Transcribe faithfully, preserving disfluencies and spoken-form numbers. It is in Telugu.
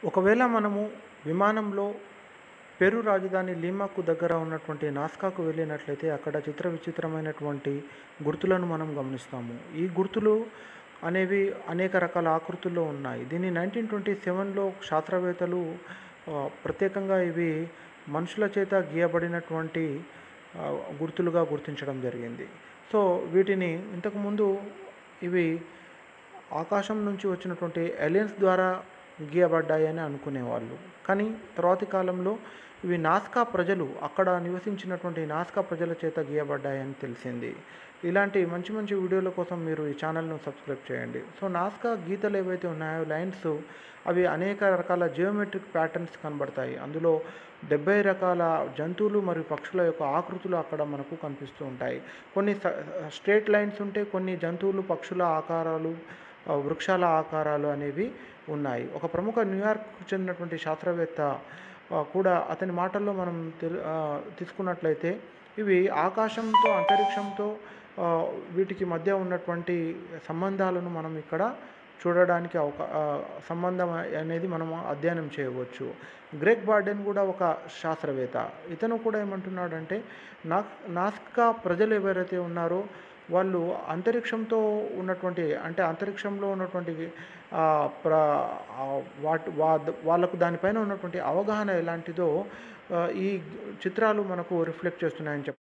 ఒకవేళ మనము విమానంలో పెరు రాజధాని లీమాకు దగ్గర ఉన్నటువంటి నాస్కాకు వెళ్ళినట్లయితే అక్కడ చిత్ర విచిత్రమైనటువంటి గుర్తులను మనం గమనిస్తాము. ఈ గుర్తులు అనేవి అనేక రకాల ఆకృతుల్లో ఉన్నాయి. దీన్ని నైన్టీన్ ట్వంటీ సెవెన్లో శాస్త్రవేత్తలు ఆ, ప్రత్యేకంగా ఇవి మనుషుల చేత గీయబడినటువంటి ఆ, గుర్తులుగా గుర్తించడం జరిగింది. సో వీటిని ఇంతకుముందు ఇవి ఆకాశం నుంచి వచ్చినటువంటి ఏలియన్స్ ద్వారా గీయబడ్డాయని అనుకునేవాళ్ళు. కానీ తర్వాతి కాలంలో ఇవి నాస్కా ప్రజలు అక్కడ నివసించినటువంటి నాస్కా ప్రజల చేత గీయబడ్డాయని తెలిసింది. ఇలాంటి మంచి మంచి వీడియోల కోసం మీరు ఈ ఛానల్ను సబ్స్క్రైబ్ చేయండి. సో నాస్కా గీతలు ఏవైతే ఉన్నాయో లైన్స్ అవి అనేక రకాల జియోమెట్రిక్ ప్యాటర్న్స్ కనబడతాయి. అందులో డెబ్బై రకాల జంతువులు మరియు పక్షుల యొక్క ఆకృతులు అక్కడ మనకు కనిపిస్తూ ఉంటాయి. కొన్ని స్ట్రేట్ లైన్స్ ఉంటే కొన్ని జంతువులు పక్షుల ఆకారాలు ఆ, వృక్షాల ఆకారాలు అనేవి ఉన్నాయి. ఒక ప్రముఖ న్యూయార్క్కు చెందినటువంటి శాస్త్రవేత్త ఆ, కూడా అతని మాటల్లో మనం తెలు ఆ, తీసుకున్నట్లయితే ఇవి ఆకాశంతో అంతరిక్షంతో ఆ, వీటికి మధ్య ఉన్నటువంటి సంబంధాలను మనం ఇక్కడ చూడడానికి అవకా ఆ, సంబంధం అనేది మనం అధ్యయనం చేయవచ్చు. గ్రెగ్ బార్డెన్ కూడా ఒక శాస్త్రవేత్త. ఇతను కూడా ఏమంటున్నాడంటే నా నాస్కా ప్రజలు ఎవరైతే ఉన్నారో వాళ్ళు అంతరిక్షంతో ఉన్నటువంటి అంటే అంతరిక్షంలో ఉన్నటువంటి ఆ, ప్ర ఆ, వాటి వా వాళ్ళకు దానిపైన ఉన్నటువంటి అవగాహన ఎలాంటిదో ఆ, ఈ చిత్రాలు మనకు రిఫ్లెక్ట్ చేస్తున్నాయని చెప్పారు.